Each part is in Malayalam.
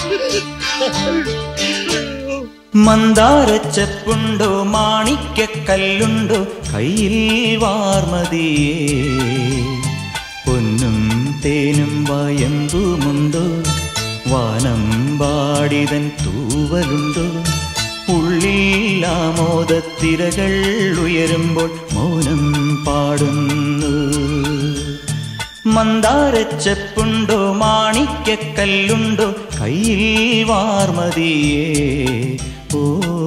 മന്ദാരച്ചെപ്പുണ്ടോ മാണിക്യക്കല്ലുണ്ടോ കയ്യിൽ വാർമതിയേ പൊന്നും തേനും വയമ്പുമുണ്ടോ വാനമ്പാടിതൻ തൂവലുണ്ടോ ഉള്ളിൽ ആമോദത്തിരകൾ ഉയരുമ്പോൾ മൗനം പാടുന്നു മന്ദാരച്ചെപ്പുണ്ടോ മാണിക്യക്കല്ലുണ്ടോ കയ്യിൽ വാർമതിയേ ഓ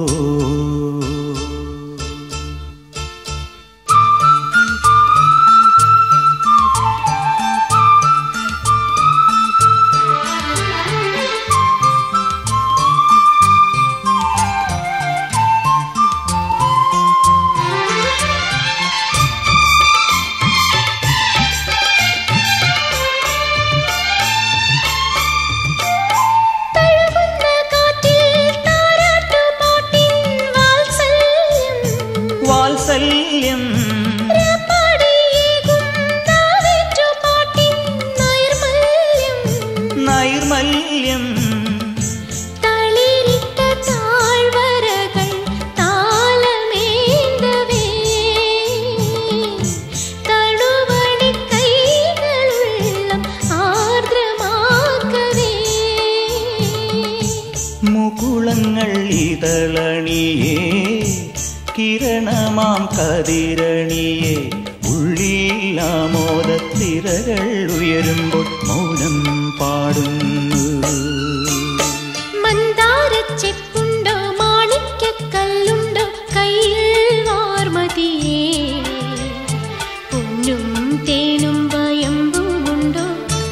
നൈർമല്യം തളിരിട്ട താഴ്വരകൾ താളമേന്തവേ തടുവണി കൈകളുള്ളം ആർദ്രമാക്കവേ മുകുളങ്ങൾ ഇതളണിയേ കിരണമാം കതിരണിയേ ഉള്ളിൽ ആമോദത്തിരകൾ ഉയരുമ്പോൾ മൗനം പാടുന്നു മന്ദാരച്ചെപ്പുണ്ടോ മാണിക്യക്കല്ലുണ്ടോ കയ്യിൽ വാർമതിയേ പൊന്നും തേനും വയമ്പുമുണ്ടോ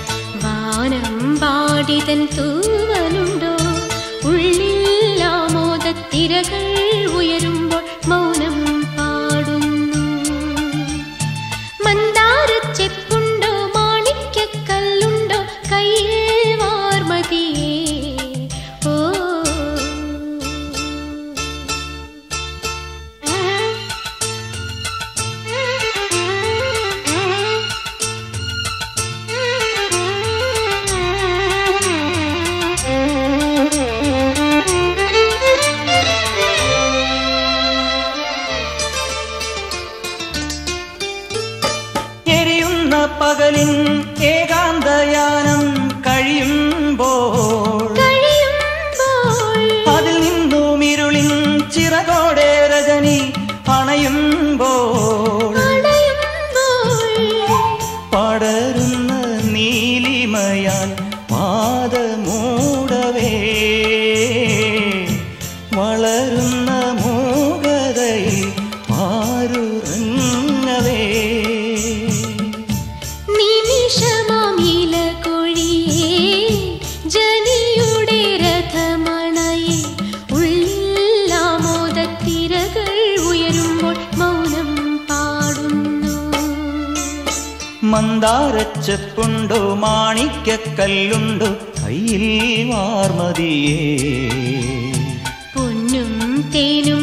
വാനമ്പാടിതൻ തൂവലുണ്ടോ ഉള്ളിൽ ആമോദത്തിരകൾ ഉയരുമ്പോൾ മൗനം പാടുന്നു മന്ദാരച്ചെപ്പുണ്ടോ മാണിക്യക്കല്ലുണ്ടോ കയ്യിൽ വാർമതിയേ ഓ എരിയുന്ന പകലിൻ ഏകാന്തയാനം കഴിയുമ്പോൾ അതിൽ നിന്നും ഇരുളിൻ ചിറകോടെ രജനി അണയുമ്പോൾ പടരുന്ന നീലിമയാൽ പാദമൂടവേ വളരുന്ന മൂകതയിൽ പാരുറങ്ങവേ നിമിഷമാമില കൊഴിയേ ജനിയുടെ രഥമണയെ ഉള്ളിൽ ആമോദത്തിരകൾ ഉയരുമ്പോൾ മൗനം പാടുന്നു മന്ദാരച്ചെപ്പുണ്ടോ മാണിക്യക്കല്ലുണ്ടോ കയ്യിൽ വാർമതിയേ പൊന്നും തേനും